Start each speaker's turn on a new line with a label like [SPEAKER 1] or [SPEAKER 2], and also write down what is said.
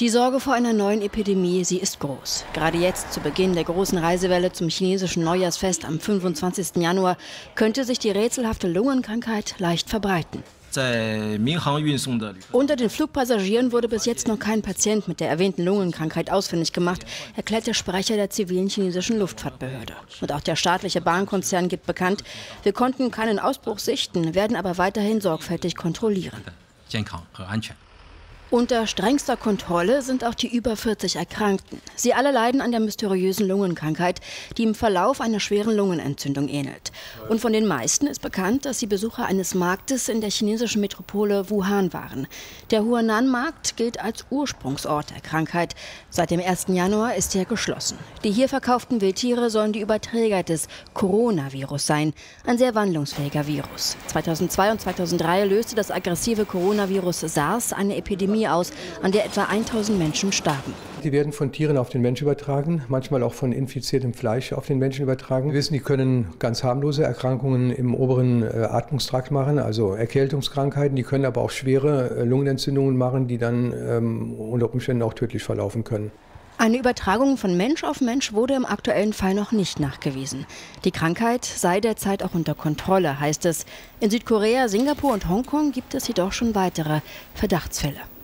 [SPEAKER 1] Die Sorge vor einer neuen Epidemie, sie ist groß. Gerade jetzt, zu Beginn der großen Reisewelle zum chinesischen Neujahrsfest am 25. Januar, könnte sich die rätselhafte Lungenkrankheit leicht verbreiten. Unter den Flugpassagieren wurde bis jetzt noch kein Patient mit der erwähnten Lungenkrankheit ausfindig gemacht, erklärt der Sprecher der zivilen chinesischen Luftfahrtbehörde. Und auch der staatliche Bahnkonzern gibt bekannt, wir konnten keinen Ausbruch sichten, werden aber weiterhin sorgfältig kontrollieren. Unter strengster Kontrolle sind auch die über 40 Erkrankten. Sie alle leiden an der mysteriösen Lungenkrankheit, die im Verlauf einer schweren Lungenentzündung ähnelt. Und von den meisten ist bekannt, dass sie Besucher eines Marktes in der chinesischen Metropole Wuhan waren. Der Huanan-Markt gilt als Ursprungsort der Krankheit. Seit dem 1. Januar ist er geschlossen. Die hier verkauften Wildtiere sollen die Überträger des Coronavirus sein, ein sehr wandlungsfähiger Virus. 2002 und 2003 löste das aggressive Coronavirus SARS eine Epidemie aus, an der etwa 1000 Menschen starben.
[SPEAKER 2] Die werden von Tieren auf den Menschen übertragen, manchmal auch von infiziertem Fleisch auf den Menschen übertragen. Wir wissen, die können ganz harmlose Erkrankungen im oberen Atmungstrakt machen, also Erkältungskrankheiten. Die können aber auch schwere Lungenentzündungen machen, die dann unter Umständen auch tödlich verlaufen können.
[SPEAKER 1] Eine Übertragung von Mensch auf Mensch wurde im aktuellen Fall noch nicht nachgewiesen. Die Krankheit sei derzeit auch unter Kontrolle, heißt es. In Südkorea, Singapur und Hongkong gibt es jedoch schon weitere Verdachtsfälle.